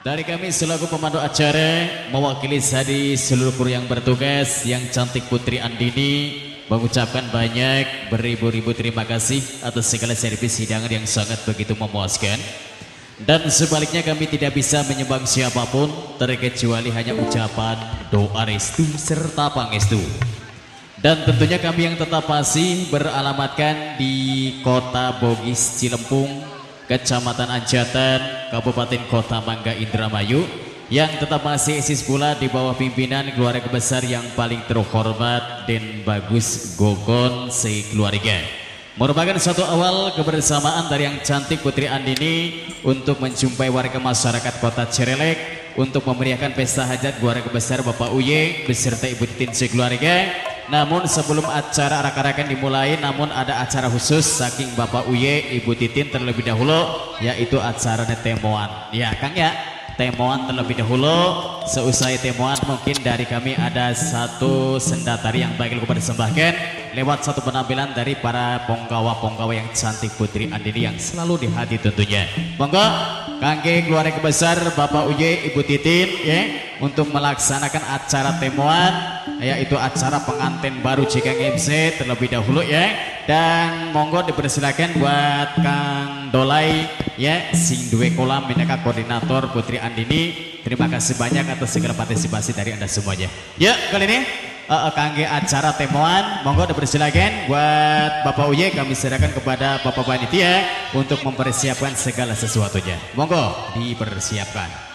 Dari kami selaku pemandu acara mewakili dari seluruh kru yang bertugas yang cantik Putri Andini mengucapkan banyak beribu-ribu terima kasih atas segala servis hidangan yang sangat begitu memuaskan. Dan sebaliknya kami tidak bisa menyumbang siapapun terkecuali hanya ucapan doa restu serta pangestu. Dan tentunya kami yang tetap masih beralamatkan di Kota Bogis Cilempung, Kecamatan Anjatan, Kabupaten Kota Mangga Indramayu, yang tetap masih eksis pula di bawah pimpinan keluarga besar yang paling terhormat dan bagus Gogon sekeluarga. Merupakan suatu awal kebersamaan dari yang cantik Putri Andini untuk menjumpai warga masyarakat Kota Cerelek untuk memeriahkan pesta hajat keluarga besar Bapak Uye beserta Ibu Titin sekeluarga. Namun sebelum acara arak-arakan dimulai, namun ada acara khusus saking Bapak Uye, Ibu Titin terlebih dahulu, yaitu acara temuan. Ya Kang ya, temuan terlebih dahulu. Seusai temuan mungkin dari kami ada satu senda tari yang baik lupa persembahkan lewat satu penampilan dari para ponggawa-ponggawa yang cantik Putri Andini yang selalu di hati tentunya. Monggo kangge keluarga besar Bapak Uye, Ibu Titin ya, untuk melaksanakan acara temuan, yaitu acara pengantin baru Cikang MC terlebih dahulu ya. Dan monggo dipersilakan buat Kang Dolai ya, sing duwe kolam minangka koordinator Putri Andini. Terima kasih banyak atas segala partisipasi dari Anda semuanya. Ya, kali ini kangge acara temuan, monggo dipersilakan buat Bapak Uye, kami serahkan kepada Bapak Panitia untuk mempersiapkan segala sesuatunya. Monggo dipersiapkan.